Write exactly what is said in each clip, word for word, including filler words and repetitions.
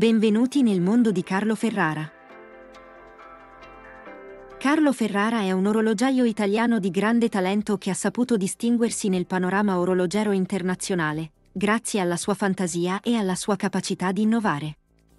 Benvenuti nel mondo di Carlo Ferrara. Carlo Ferrara è un orologiaio italiano di grande talento che ha saputo distinguersi nel panorama orologero internazionale, grazie alla sua fantasia e alla sua capacità di innovare.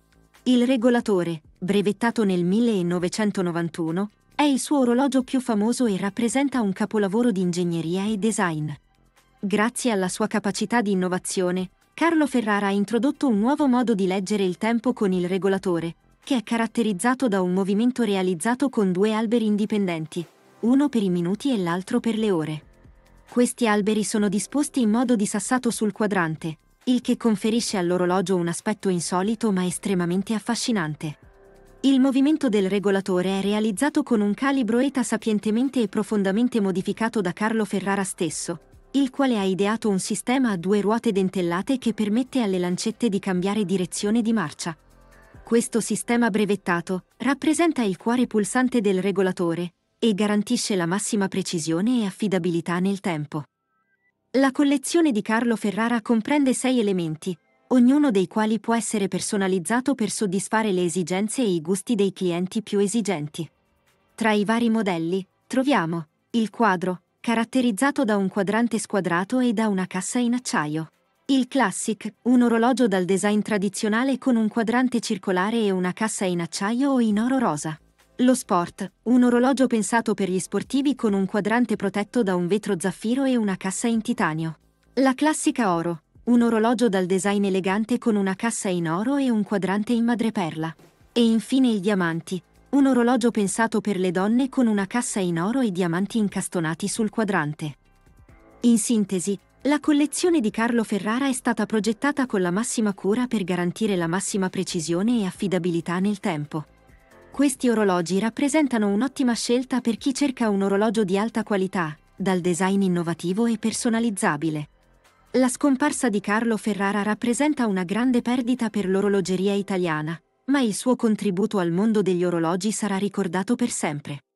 Il Regolatore, brevettato nel millenovecentonovantuno, è il suo orologio più famoso e rappresenta un capolavoro di ingegneria e design. Grazie alla sua capacità di innovazione, Carlo Ferrara ha introdotto un nuovo modo di leggere il tempo con il Regolatore, che è caratterizzato da un movimento realizzato con due alberi indipendenti, uno per i minuti e l'altro per le ore. Questi alberi sono disposti in modo disassato sul quadrante, il che conferisce all'orologio un aspetto insolito ma estremamente affascinante. Il movimento del Regolatore è realizzato con un calibro ETA sapientemente e profondamente modificato da Carlo Ferrara stesso, il quale ha ideato un sistema a due ruote dentellate che permette alle lancette di cambiare direzione di marcia. Questo sistema brevettato rappresenta il cuore pulsante del Regolatore e garantisce la massima precisione e affidabilità nel tempo. La collezione di Carlo Ferrara comprende sei elementi, ognuno dei quali può essere personalizzato per soddisfare le esigenze e i gusti dei clienti più esigenti. Tra i vari modelli, troviamo il quadro, caratterizzato da un quadrante squadrato e da una cassa in acciaio. Il Classic, un orologio dal design tradizionale con un quadrante circolare e una cassa in acciaio o in oro rosa. Lo Sport, un orologio pensato per gli sportivi con un quadrante protetto da un vetro zaffiro e una cassa in titanio. La Classica Oro, un orologio dal design elegante con una cassa in oro e un quadrante in madreperla. E infine il Diamanti, un orologio pensato per le donne con una cassa in oro e diamanti incastonati sul quadrante. In sintesi, la collezione di Carlo Ferrara è stata progettata con la massima cura per garantire la massima precisione e affidabilità nel tempo. Questi orologi rappresentano un'ottima scelta per chi cerca un orologio di alta qualità, dal design innovativo e personalizzabile. La scomparsa di Carlo Ferrara rappresenta una grande perdita per l'orologeria italiana, ma il suo contributo al mondo degli orologi sarà ricordato per sempre.